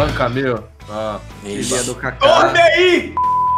Banca, meu. Ah. Filha do Kaká. Tome aí!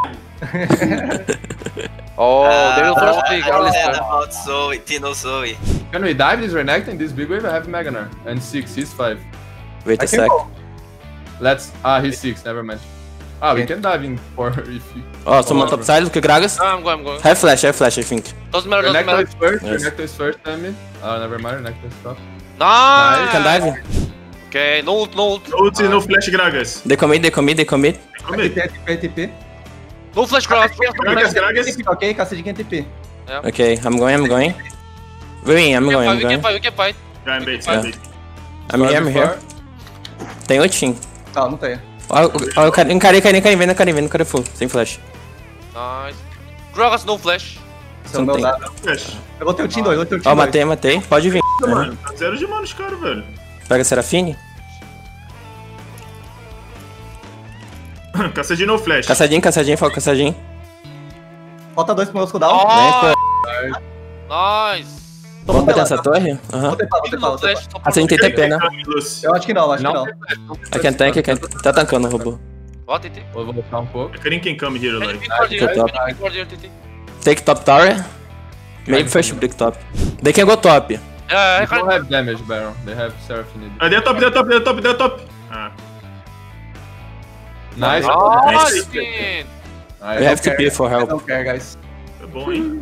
Oh, there was first pick, I don't Alistair. about Zoe, Tino Zoe. Can we dive this Renekton? This big wave? I have Maganar. And 6, he's 5. Wait I a can sec. go. Let's. He's 6, never mind. We can dive in 4 if you. Ó, someone top side, look at Gragas. I'm going. Have flash, I think. Doesn't matter, doesn't Renekton matter. is first. Yes. Renekton is first, I mean. Never mind. Renekton is top. Nice! You can dive. Okay, no ult, no ult. Ult no flash Gragas. They commit. Come. TP. No flash cross. Gragas. Ok, Cassadinha TP. Okay, I'm going. I'm going. We can fight. Vai, bait, Yeah. bait. I'm here. Tem ultim. Não tem. Ó, o cara, encarei, vem no cara full, sem flash. Nice. Gragas no flash. Seu meu tem. dado. Flash. Eu vou ter o Team 2, Ó, matei. Pode vir. Mano, tá 0 de mana os caras, velho. Pega Serafine. Caçadinho no flash. Caçadinho, foca Caçadinho. Falta 2 pro meu cooldown. Oh, Vem, pô. nice. Vamos bater nessa torre? Vou ter pau. No flash. Caçadinho tem TP, né? Eu acho que não, acho que não. I can tank. Tá tancando o robô. Ó, TT. Vou voltar um pouco. Karim can come here, like. TT. Take top tower. Maybe first break top. They can go top. Yeah, They don't have damage, Baron. They have Seraphine. Ah, deu top. Ah. Nice. Nice. We have TP for I help. don't care, guys. Tá bom, hein?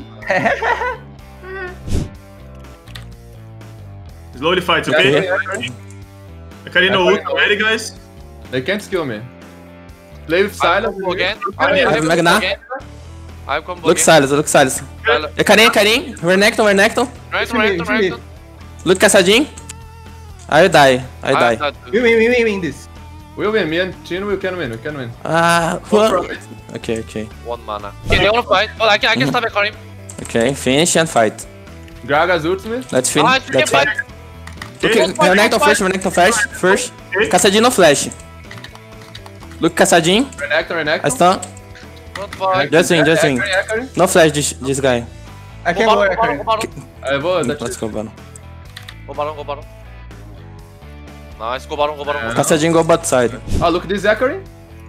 Slowly fights, okay? Karim no ult, ready, guys? They can't skill me. Play with silence. Again. Magna. I come Look Silas. É Karim. Renekton. Right. Look Caçadinho. I die. Win this. We'll win. Me and Tino, we can win. Ah, okay. One mana. Okay, they wanna fight. Oh, I can stop at Karim. Okay, finish and fight. Gragas ultimate. Let's finish. Nice, we can Let's fight. fight. Okay, Renekton first. Caçadinho no flash. Look Caçadinho. Renekton. I stun. Don't fight. Just win. Ekari. No flash this guy. I can go, I can. Go Baron. I vou. Let's go, Baron. Go Baron. Nice, go Baron. Caçadinho go bot side. Oh, look this Ekari.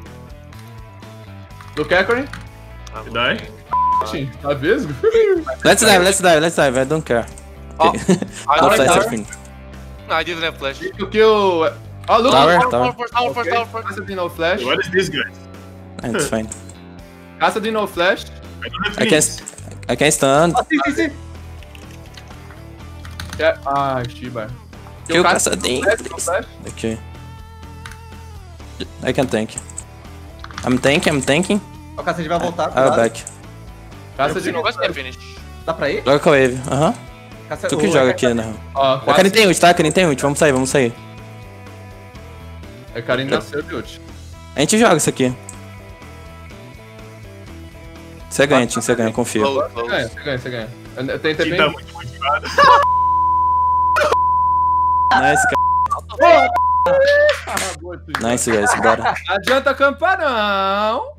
Look Ekari. Die. Tá vesgo? Let's dive. I don't care. Oh, Okay. I No don't flash, have I think. No, I didn't have flash. You kill. Oh, look. Tower. Tower first. Caçadinho no flash. What is this, guys? It's fine. Caçadinho no flash. I don't have I can stun. Sim. Yeah. Shiba. Kill Caçadinho. No flash. Okay. I can tank. I'm tanking. O Cassidy vai voltar. I'll back. Caçadinho. Vai ser finish. Dá pra ir? Joga com a wave. Cassidy, Tu que joga aqui, né? Ó, O Karim tem ult, tá? Karim tem ult. Vamos sair. É Karim nasceu de ult. A gente joga isso aqui. Você ganha, Tim. Você ganha, confia. Você ganha. Tem Tá também. muito motivado. Nice, Nice, guys. Bora. Não adianta acampar, não.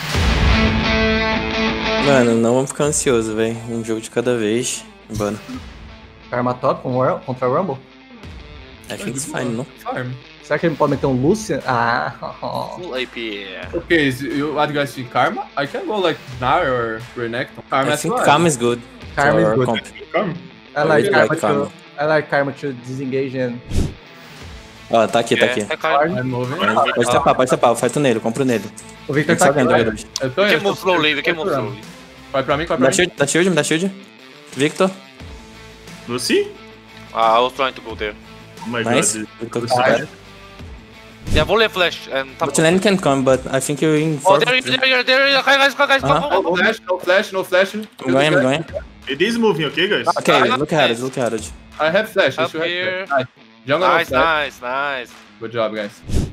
Mano, não vamos ficar ansioso, velho. Um jogo de cada vez. Bora. Karma top contra o Rumble? I think it's fine, não? Farm. Será que ele pode meter um Lucian? Full AP. Okay, you add guys to Karma? I can go like Gnar or Renekton. Karma I is think fine. Karma is good. Karma is for good. comp. I like I Karma like Karma. too. I like Karma to disengage and... Ó, tá aqui. É Karim. I'm moving. Pode tapar. Fight nele, compra o nele. O Victor Tem que tá só aqui, ganhar né? dois. Eu tô We indo. can move slowly. Vai pra mim. Dá shield. Victor. Lucy? I was trying to go there. Oh my Nice. god. Victor com esse Yeah, volley flash and top. Bot lane can come, but I think you're in Oh, for... there. Guys, No flash. I'm going. It is moving, okay, guys? Okay, look at it. I have flash. Up You should here. have flash. Jungle no flash. Nice. Good job, guys.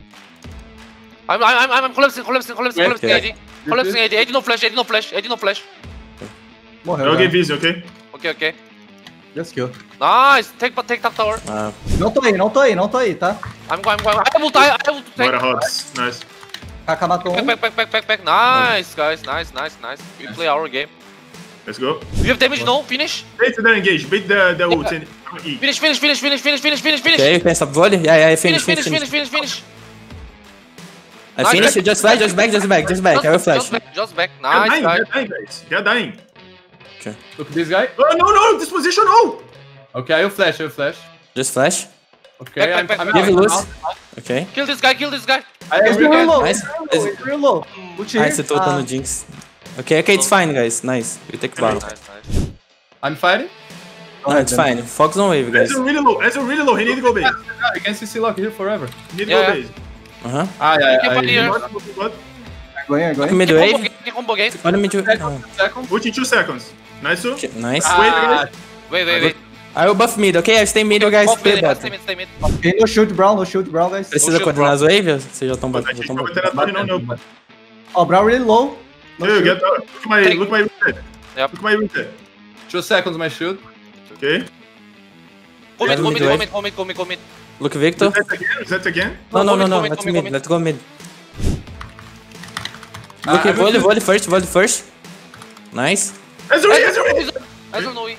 I'm collapsing Okay. Collapsing AD. AD no flash. Morreu, Joguei né? Vision, ok? Okay. Just kill. Nice. Take top tower. Ah, Não tô aí, tá? I'm going. I will take. Bora, Hobbs. Nice. Kaká matou um. Back. Nice, guys. Nice. We play our game. Let's go. You have damage? No. Finish. Bait the engage. Bait the ult and E. Finish. okay, you can stop volley? Yeah, finish. Finish. I finished. Just flash, just back. I will flash. Just back. Get Nice, dying, guys. get dying, guys. Get dying. Look at this guy. Oh, no, this position, no! Okay, I'll flash. Just flash. Okay, Back. Give it loose. Okay. Kill this guy. It's real low. Nice. It's real low. Ult here. Nice, você tô no Jinx. Okay, it's fine, guys. Nice. We take the battle. Nice. I'm fighting. No, it's fine. Focus on wave, guys. Ezreal really low. He need to go base. I can CC lock here forever. He need to Yeah. go base. Uh-huh. Keep here. What? Going. Mid wave. Combo game. Olha mid wave. Second. Ult in 2 seconds. Nice, Okay, nice. Ah, Wait. I will buff mid, okay? I stay mid, guys. Play bot. Stay mid. Okay, no shoot Brown, guys. Precisa coordenar as waves? Vocês já estão A gente vai bater na torre, não. Oh, Brown really low. No Dude, shoot. get down. Look my reset. Yep. Look my reset. 2 seconds my shield. Okay. Commit. Look Victor. Reset again. No. Commit, Let's commit. mid. Let's go mid. Look at volley first. Nice. Ezreal! I don't know.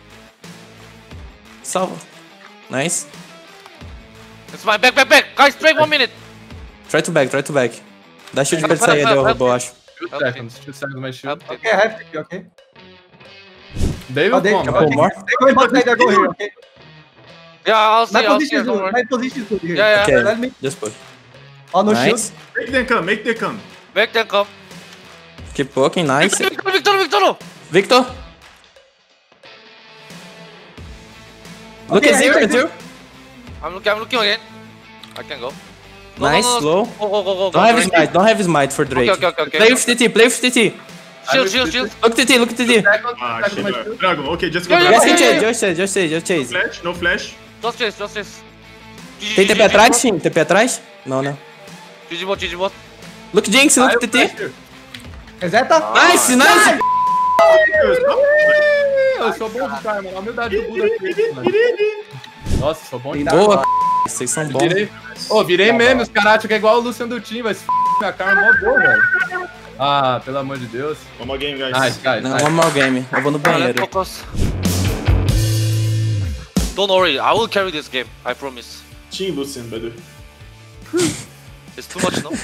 Salva. Nice. It's my back. Guys, break 1 minute. Try to back. Dá shield pra ele sair ali, o robô, acho. 2 seconds my shield. Okay, I have to, okay. They will they- come. okay. More? They're going bot side, I go here, okay? Yeah, I'll see. My position is Don't good. worry. My position is good here. Yeah. Okay, Let me. just push. Oh, no shoot. Nice. Make them come. Back then come. Keep poking, nice. Victor. Victor! Look Okay, at Zero, here. Zero. I'm looking again. I can go. Nice, slow. Go. Don't have smite for Drake. Okay. Play with TT. Shield. Look TT. Ah, shit. Dragon, okay, just go. Yeah, Dragon. Just chase. No flash. Just chase. Tem TP atrás, Tim? TP atrás? Não. GG bot. Look Jinx, look TT. Reseta. Nice. Eu sou bom de cara, mano. A humildade do Buda aqui, mano. Nossa, sou bom de cara. Boa, vocês são bons. Virei meme, os caras acham que é igual o Lucian do Team, vai se minha cara é mó boa, velho. Ah, pelo amor de Deus. One more game, guys. Nice, guys. Não, one more game. Eu vou no Let's banheiro. focus. Don't worry, I will carry this game. I promise. Team Lucian, by the way. It's too much, no?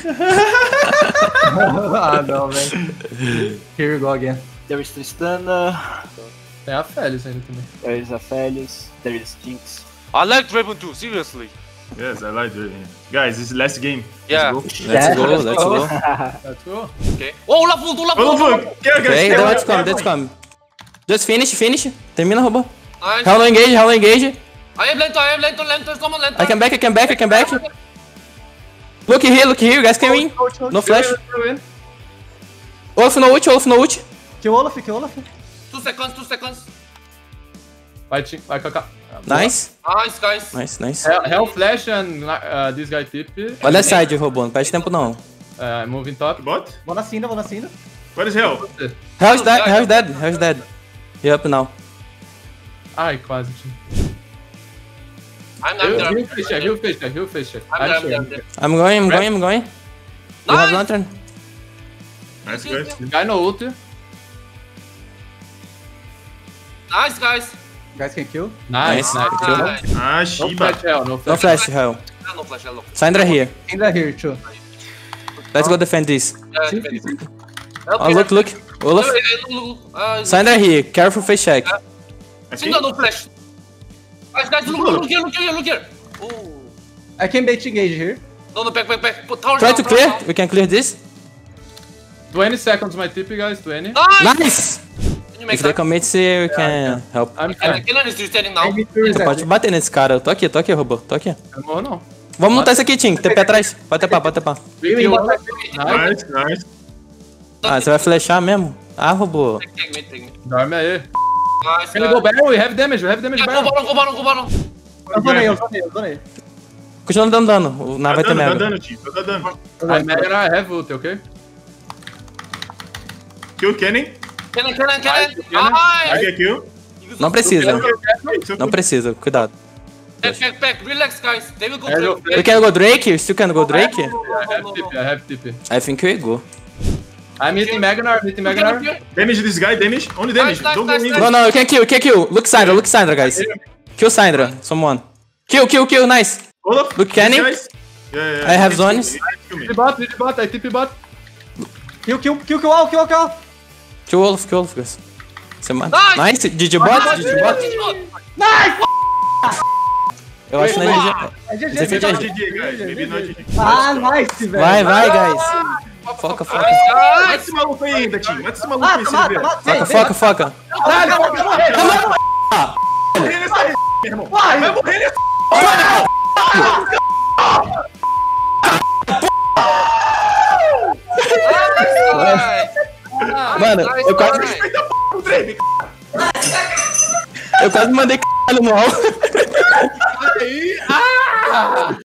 Ah, no, man. Here we go again. There is Tristana, Tem a Félix ainda também. there is Aphelios, there is Jinx. I like Draven too, seriously. Yes, I like it. Guys, this is last game. Yeah. Let's go. Let's go. Okay. Oh, Olafo. Okay, then let's come. Just finish. Termina, robô. Nice. Hello engage. I have lantern, come on, lantern. I can back. Look here, guys can win. No flash. Olaf no ult. Kill Olaf. 2 seconds. Vai, Team. Vai, Kaká. Nice, Nice, guys. nice. Hell Flash and this guy tip. Olha a side, robô, não perde tempo não. Moving top. Bot? Vou na Cinda. Where is Hell? Hell's dead. He up now. Ai, quase, Team. I'm He'll there. fish check. I'm sure. there. I'm going. You have lantern? Nice, guys. This guy no ult. Nice, guys. You guys can kill. Nice. Nice. Ah, No Shiba. flash, Hell. No No flash. flash, Hell. No flash, hello. Syndra here. Cinda here, too. Let's go defend this. Oh, look. Olaf. Look. Syndra here. Careful face check. Single no flash. Guys, look here. Oh. I can bait engage here. No, back. Put tower Try down, to tower clear. down. We can clear this. 20 seconds my tip, guys. 20. Nice! Nice! Can you make If they that? commit, we can help. I'm fine. Killen is standing now. I need to reset. Pode bater nesse cara. Eu tô aqui, robô. Tô aqui. Eu não vou, não. Vamos montar isso aqui, Tim. TP atrás. Pode tapar. We kill Olaf. Nice. Ah, você vai flashar mesmo? Ah, robô. Take me. Dorme aí. Nice, Can we go Baron? We have damage. Yeah, Baron. go bottom. Eu zonei. Continua dando dano. O Nar vai ter Tá mega. dando, Team. Tá dando. I'm mad and I have ult, okay? Kill Kenny. Killen. I Nice! get kill. Não precisa. It's Não precisa. Cuidado. Back. Relax, guys. They will go Hello. through. You can go Drake? You still can go Drake? I have TP. I think we go. I'm hitting Magnar. Damage this guy, damage. Only damage. Nice, Don't go nice, in. nice. No, you can kill. Look Syndra, guys. Kill Syndra. Someone. Kill. Nice. Olaf. Look, Kenny. Guys. I have zones. TP bot, I TP bot. Kill all. Kill Wolf, guys. Você mata. Nice, GG bot. Eu acho que não é GG. É GG, Você fez Not GG. GG, guys. Maybe not GG. Ah, nice, velho. Vai, guys. Foca. Mata esse maluco aí ainda, Tim. Mata esse maluco aí, se ele ver. Foca. Caralho, vai morrer. Vai morrer nessa aí, meu irmão. Vai morrer nessa. Mano, eu quase mandei caralho no alvo.